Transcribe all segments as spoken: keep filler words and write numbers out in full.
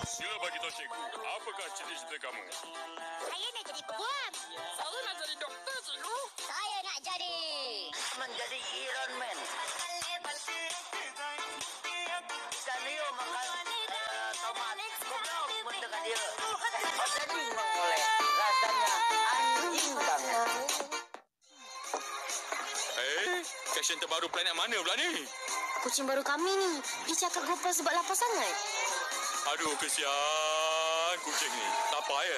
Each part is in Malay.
Sila bagi tahu cikgu, apakah cita-cita kamu? Saya nak jadi peguam. Saya nak jadi doktor, cikgu. Saya nak jadi menjadi Iron Man. Dan Leo makan uh, tomat. Goblok mendekat dia. Jadi mengoleh. Rasanya anjing banget. Eh, fashion terbaru planet mana pula ni? kucing baru kami ni. Dia cakap gopal sebab lapar sangat. Aduh, kesian kucing ni. Tak apa ya?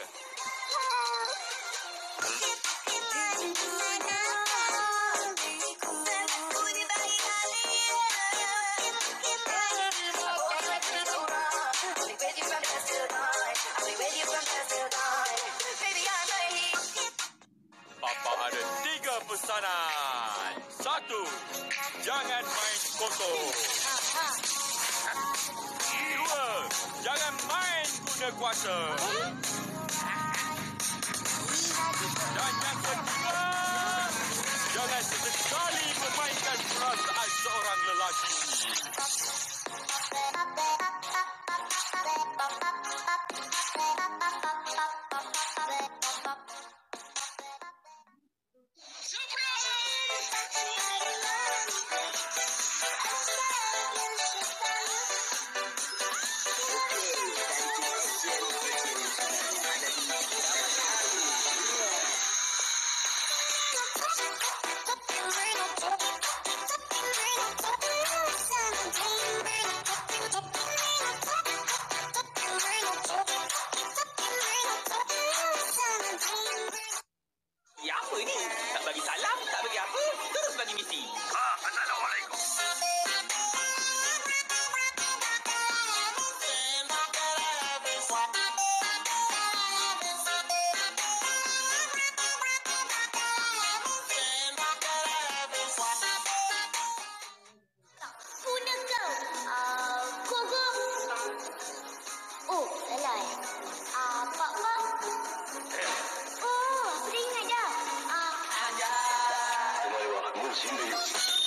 Papa ada tiga pesanan. Satu, jangan main kotor. Dua, jangan main guna kuasa. Dan yang ketiga, jangan sesekali memainkan perasaan seorang lelaki. Ya apa ni? Tak bagi salam, tak bagi apa, terus bagi misi. Ah, Assalamualaikum. Puna kau. Ah, kogo. Oh, salah. Ah, pak pak. Oh, aku dah ingat dah. Ah, Boboiboy,